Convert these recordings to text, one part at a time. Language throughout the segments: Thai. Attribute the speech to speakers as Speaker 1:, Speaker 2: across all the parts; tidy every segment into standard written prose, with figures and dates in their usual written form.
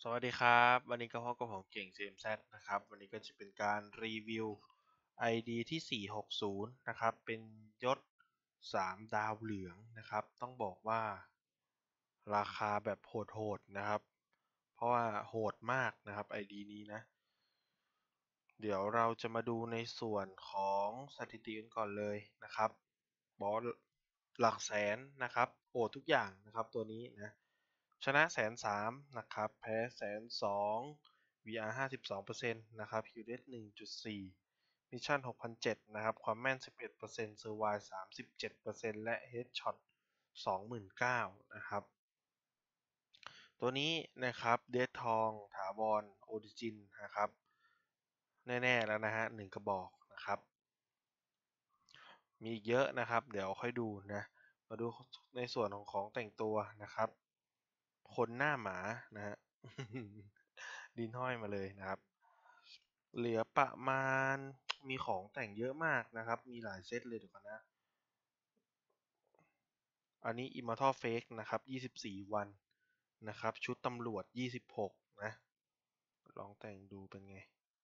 Speaker 1: สวัสดีครับวันนี้ก็พบกับผมเก่ง CMZ นะครับวันนี้ก็จะเป็นการรีวิว ID ที่460นะครับเป็นยศ3ดาวเหลืองนะครับต้องบอกว่าราคาแบบโหดๆนะครับเพราะว่าโหดมากนะครับ ID นี้นะเดี๋ยวเราจะมาดูในส่วนของสถิติกันก่อนเลยนะครับบอสหลักแสนนะครับโอทุกอย่างนะครับตัวนี้นะชนะ130,000นะครับแพ้120,000 VR 52%นะครับ QDS 1.4มิชชั่น6,700นะครับความแม่น11% Survive 37%และ Headshot 29,000นะครับตัวนี้นะครับเดดทองถาวรออริจินนะครับแน่ๆแล้วนะฮะ1กระบอกนะครับมีอีกเยอะนะครับเดี๋ยวค่อยดูนะมาดูในส่วนของแต่งตัวนะครับคนหน้าหมานะฮะดินห้อยมาเลยนะครับเหลือประมาณมีของแต่งเยอะมากนะครับมีหลายเซตเลยเดี๋ยวก่อนนะอันนี้ Immortal Fake นะครับ24วันนะครับชุดตำรวจ26นะลองแต่งดูเป็นไง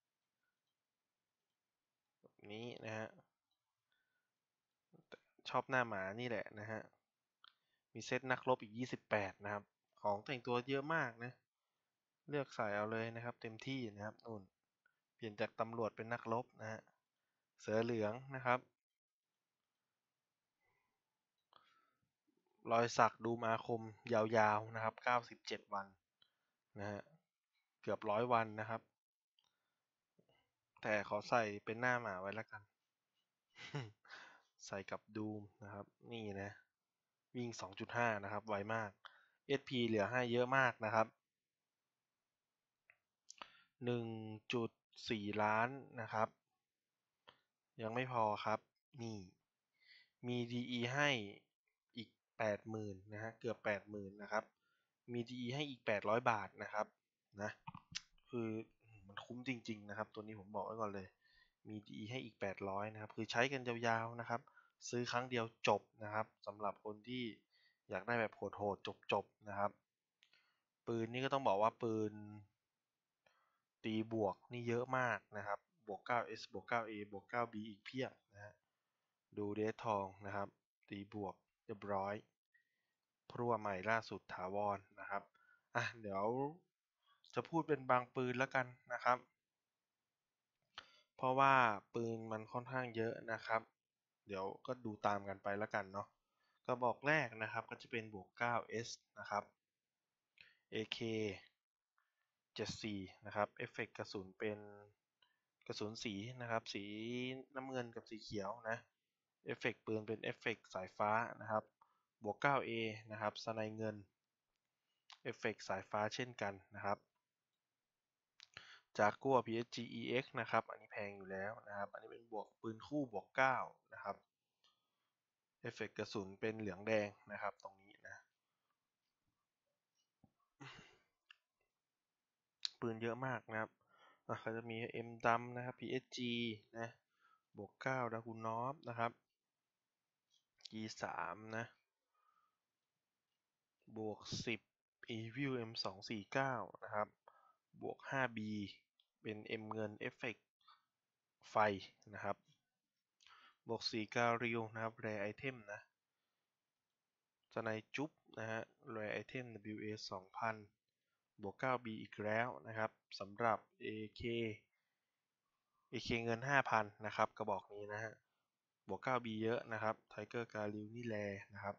Speaker 1: แบบนี้นะฮะชอบหน้าหมานี่แหละนะฮะมีเซตนักรบอีก28นะครับของแต่งตัวเยอะมากนะเลือกใส่เอาเลยนะครับเต็มที่นะครับนู่นเปลี่ยนจากตำรวจเป็นนักรบนะฮะเสือเหลืองนะครับรอยสักดูมาคมยาวๆนะครับ97วันนะฮะเกือบ100 วันนะครับแต่ขอใส่เป็นหน้าหมาไว้แล้วกัน ใส่กับดูมนะครับนี่นะวิ่ง 2.5 นะครับไวมาก SP เหลือให้เยอะมากนะครับ 1.4 ล้านนะครับยังไม่พอครับนี่มี DE ให้อีก 80,000นะฮะเกือบ 80,000นะครับมี DE ให้อีก800บาทนะครับนะคือมันคุ้มจริงๆนะครับตัวนี้ผมบอกไว้ก่อนเลยมี DE ให้อีก800นะครับคือใช้กันยาวๆนะครับซื้อครั้งเดียวจบนะครับสำหรับคนที่อยากได้แบบโหดๆจบๆนะครับปืนนี่ก็ต้องบอกว่าปืนตีบวกนี่เยอะมากนะครับบวก 9S บวก 9A บวก 9B อีกเพียบนะฮะดูเดททองนะครับตีบวกเรียบร้อยพรั่วใหม่ล่าสุดถาวรนะครับอ่ะเดี๋ยวจะพูดเป็นบางปืนแล้วกันนะครับเพราะว่าปืนมันค่อนข้างเยอะนะครับเดี๋ยวก็ดูตามกันไปแล้วกันเนาะกระบอกแรกนะครับก็จะเป็นบวก 9S นะครับ AK 74นะครับเอฟเฟกต์กระสุนเป็นกระสุนสีนะครับสีน้ำเงินกับสีเขียวนะเอฟเฟกต์ปืนเป็นเอฟเฟกต์สายฟ้านะครับบวก 9A นะครับสไนเงินเอฟเฟกต์สายฟ้าเช่นกันนะครับจากกัว PSG EX นะครับอันนี้แพงอยู่แล้วนะครับอันนี้เป็นบวกปืนคู่บวก9นะครับเอฟเฟกต์กระสุนเป็นเหลืองแดงนะครับตรงนี้นะปืนเยอะมากนะครับก็จะมี M ดำนะครับ PSG นะบวก9ดากูนอฟนะครับ G3 นะบวก10 Evil M249นะครับบวก 5B เป็น M เงินเอฟเฟกต์ไฟนะครับบวก4การิวนะครับแรไอเทมนะสไนจุ๊บนะฮะแรไอเทม WA 2000บวก 9B อีกแล้วนะครับสำหรับ AK เงิน 5,000นะครับกระบอกนี้นะฮะบวก 9B เยอะนะครับไทเกอร์การิวนี่แลนะครับ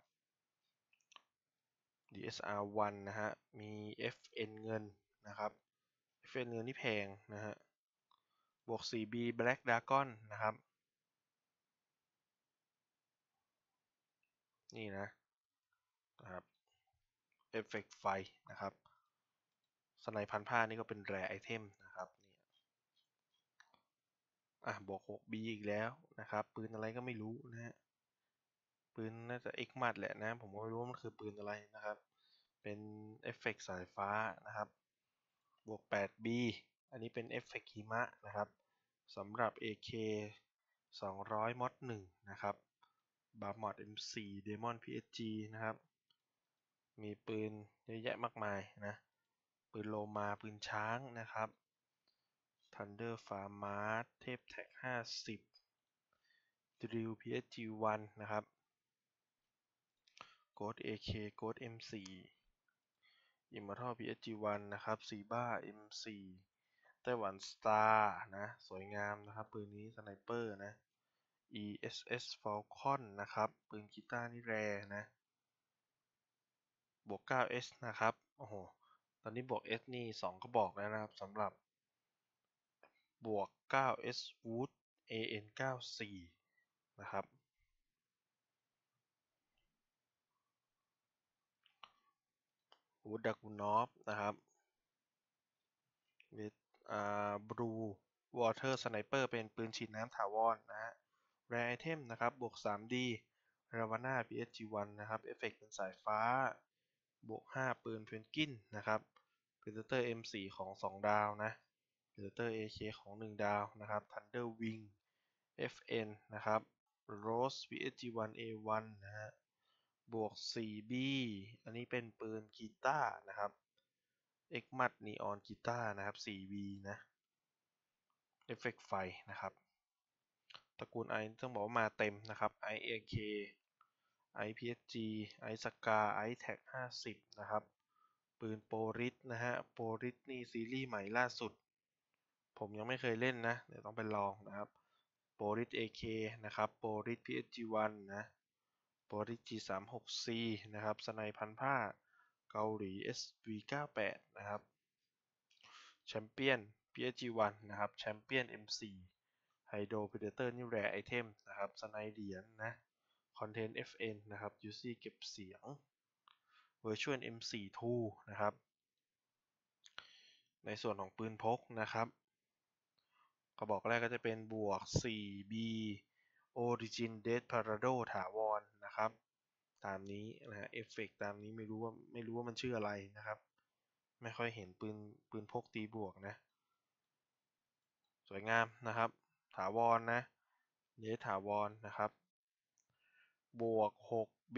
Speaker 1: DSR1 นะฮะมี FN เงินนะครับ FN เงินที่แพงนะฮะบวก 4B Black Dragon นะครับนี่นะครับเอฟเฟกต์ไฟนะครับสไนพันผ้านี่ก็เป็นแรไอเทมนะครับนี่บวก 6B อีกแล้วนะครับปืนอะไรก็ไม่รู้นะฮะปืนน่าจะ X มัดแหละนะผมก็ไม่รู้ว่ามันคือปืนอะไรนะครับเป็นเอฟเฟกต์สายฟ้านะครับบวก 8B อันนี้เป็นเอฟเฟกต์หิมะนะครับสำหรับ AK 200มอด1นะครับบาร์มอด M4 Demon PSG นะครับมีปืนเยอะแยะมากมายนะปืนโลมาปืนช้างนะครับ Thunder Farmers เทพแท็ก50 Drill PSG1 นะครับ Ghost AK Ghost M4 Immortal PSG1 นะครับ Siba M4 ไต้หวัน Star นะสวยงามนะครับปืนนี้สไนเปอร์นะ ESS Falcon นะครับปืนกีตาร์นี่แรนะบวก 9S นะครับโอ้โหตอนนี้บวก S นี่2กระบอกแล้วนะครับสำหรับบวก 9S Wood AN94 นะครับวูดดักบูนอฟนะครับวิดบลูวอเตอร์สไนเปอร์เป็นปืนฉีดน้ำถาวรนะฮะแรไอเทมนะครับบวก 3D ราวาน่า PSG1 นะครับเอฟเฟกต์เป็นสายฟ้าบวก 5 ปืนเพนกินนะครับเพเดเตอร์ M4 ของ 2 ดาวนะเพเดเตอร์ AK ของ 1 ดาวนะครับ Thunder Wing FN นะครับ Rose PSG1 A1 นะฮะบวก 4B อันนี้เป็นปืนกีตาร์นะครับ X มัดนีออนกีตาร์นะครับ 4B นะเอฟเฟกต์ไฟนะครับตระกูล I ต้องบอกว่ามาเต็มนะครับ IAK IPSG I Scar I Tag 50นะครับปืนโปริสนะฮะโปริสนี่ซีรีส์ใหม่ล่าสุดผมยังไม่เคยเล่นนะเดี๋ยวต้องไปลองนะครับโปริส AK นะครับโปริส PSG1 นะโปริส G36C นะครับสไนพันผ้าเกาหลี SV98 นะครับแชมเปี้ยน PSG1 นะครับแชมเปี้ยน M4 ไฮโดรเพเดเตอร์นี่แรไอเทมนะครับสไนเหรียญนะคอนเทนต์ FN นะครับ UC เก็บเสียง Virtual M42 นะครับในส่วนของปืนพกนะครับกระบอกแรกก็จะเป็นบวก 4B Origin Desperado ถาวรนะครับตามนี้นะฮะเอฟเฟกตามนี้ไม่รู้ว่ามันชื่ออะไรนะครับไม่ค่อยเห็นปืนพกตีบวกนะสวยงามนะครับถาวรนะเดถาวรนะครับบวก 6B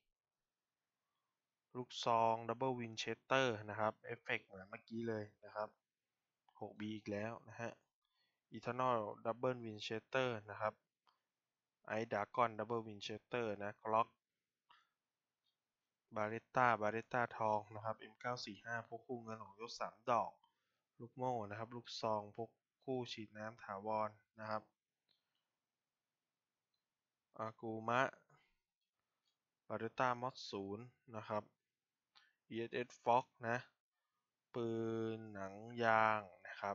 Speaker 1: ลูกซองดับเบิลวินเชสเตอร์นะครับเอฟเฟกเหมือนเมื่อกี้เลยนะครับ 6B อีกแล้วนะฮะ Eternal Double Winchester นะครับไอดากอนดับเบิลวินเชสเตอร์นะกล็อกบาเรตต้าทองนะครับ M945 พกคู่เงินของยศ3 ดอกลูกโม่นะครับลูกซองพกคู่ฉีดน้ำถาวรนะครับอากูมะบาเรตต้ามอส0นะครับ ESS Fox นะปืนหนังยางนะครับ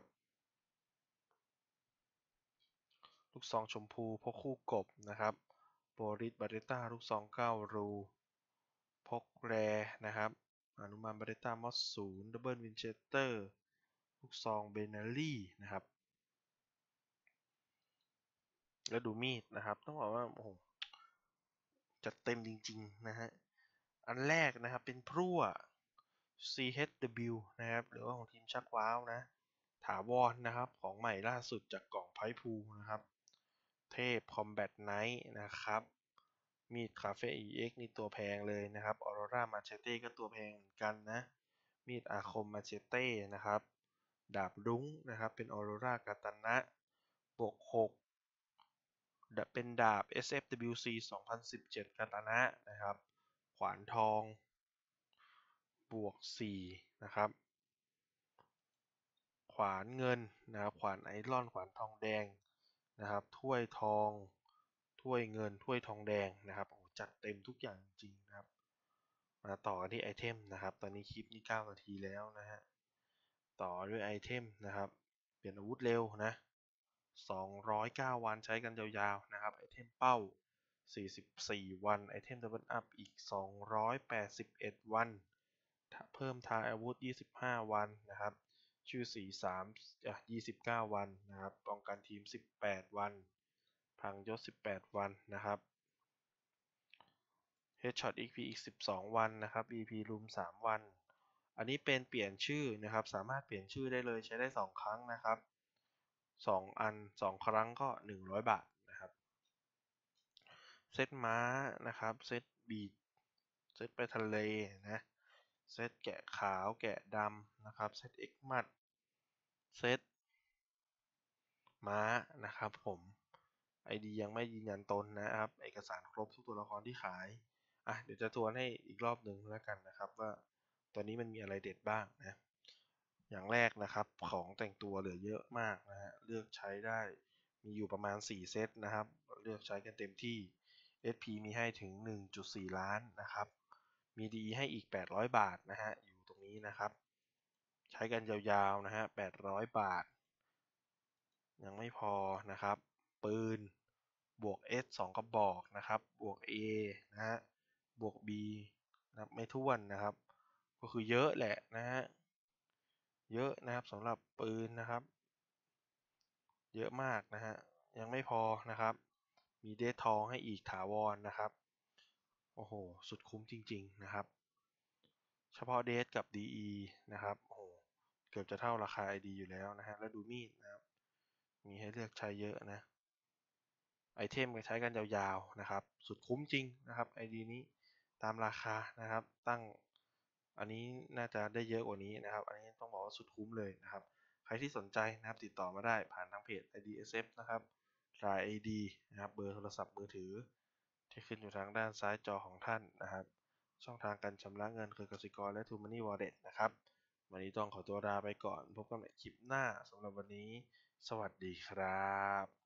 Speaker 1: ลูกซองชมพูพกคู่กบนะครับโบริสบาเรต้าลูกซอง9รูพกแรนะครับอนุมานบาเรต้ามอส0ดับเบิลวินเชสเตอร์ลูกซองเบเนลี่นะครับแล้วดูมีดนะครับต้องบอกว่าโอ้โหจัดเต็มจริงๆนะฮะอันแรกนะครับเป็นพลั่ว CHW นะครับหรือว่าของทีมชักว้าวนะถาวรนะครับของใหม่ล่าสุดจากกล่องไพพูนะครับเทพคอมแบทไนท์นะครับมีดคาเฟ่ EX นี่ตัวแพงเลยนะครับออโรรามาเชเต้ก็ตัวแพงเหมือนกันนะมีดอาคมมาเชเต้นะครับดาบรุ้งนะครับเป็นออโรรากาตานะบวก6เป็นดาบ SFWC 2017กาตานะนะครับขวานทองบวก4นะครับขวานเงินนะครับขวานไอรอนขวานทองแดงนะครับถ้วยทองถ้วยเงินถ้วยทองแดงนะครับโอ้จัดเต็มทุกอย่างจริงนะครับมาต่อกันที่ไอเทมนะครับตอนนี้คลิปนี้9 นาทีแล้วนะฮะต่อด้วยไอเทมนะครับเปลี่ยนอาวุธเร็วนะ209 วันใช้กันยาวๆนะครับไอเทมเป้า44 วันไอเทมดับเบิลอัพอีก281 วันเพิ่มทางอาวุธ25 วันนะครับชื่อสี29 วันนะครับป้องกันทีม18 วันพังยศ18 วันนะครับ Headshot XP อีก12 วันนะครับ EP Room 3 วันอันนี้เป็นเปลี่ยนชื่อนะครับสามารถเปลี่ยนชื่อได้เลยใช้ได้2 ครั้งนะครับ2 อัน 2 ครั้งก็100 บาทนะครับเซตม้านะครับเซตบีดเซตไปทะเลนะเซตแกะขาวแกะดำนะครับเซต X มัดเซตม้านะครับผม ID ยังไม่ยืนยันตนนะครับเอกสารครบทุกตัวละครที่ขายเดี๋ยวจะทวนให้อีกรอบหนึ่งแล้วกันนะครับว่าตัวนี้มันมีอะไรเด็ดบ้างนะอย่างแรกนะครับของแต่งตัวเหลือเยอะมากนะฮะเลือกใช้ได้มีอยู่ประมาณ4เซตนะครับเลือกใช้กันเต็มที่ SP มีให้ถึง 1.4 ล้านนะครับมี DE ให้อีก800บาทนะฮะอยู่ตรงนี้นะครับใช้กันยาวๆนะฮะ800บาทยังไม่พอนะครับปืนบวก S 2กระบอกนะครับบวก A นะฮะบวก B นับไม่ถ้วนนะครับก็คือเยอะแหละนะฮะเยอะนะครับสำหรับปืนนะครับเยอะมากนะฮะยังไม่พอนะครับมีเดททองให้อีกถาวรนะครับโอ้โหสุดคุ้มจริงๆนะครับเฉพาะเดทกับ DE นะครับโอ้โหเกือบจะเท่าราคา ID อยู่แล้วนะฮะแล้วดูมีดนะครับมีให้เลือกใช้เยอะนะ ไอเทมใช้กันยาวๆนะครับสุดคุ้มจริงนะครับ ID นี้ตามราคานะครับตั้งอันนี้น่าจะได้เยอะกว่านี้นะครับอันนี้ต้องบอกว่าสุดคุ้มเลยนะครับใครที่สนใจนะครับติดต่อมาได้ผ่านทางเพจ IDSF นะครับราย ID นะครับเบอร์โทรศัพท์มือถือที่ขึ้นอยู่ทางด้านซ้ายจอของท่านนะครับช่องทางการชำระเงินคือกสิกรและ True Money Wallet นะครับวันนี้ต้องขอตัวลาไปก่อนพบกันใหม่คลิปหน้าสำหรับวันนี้สวัสดีครับ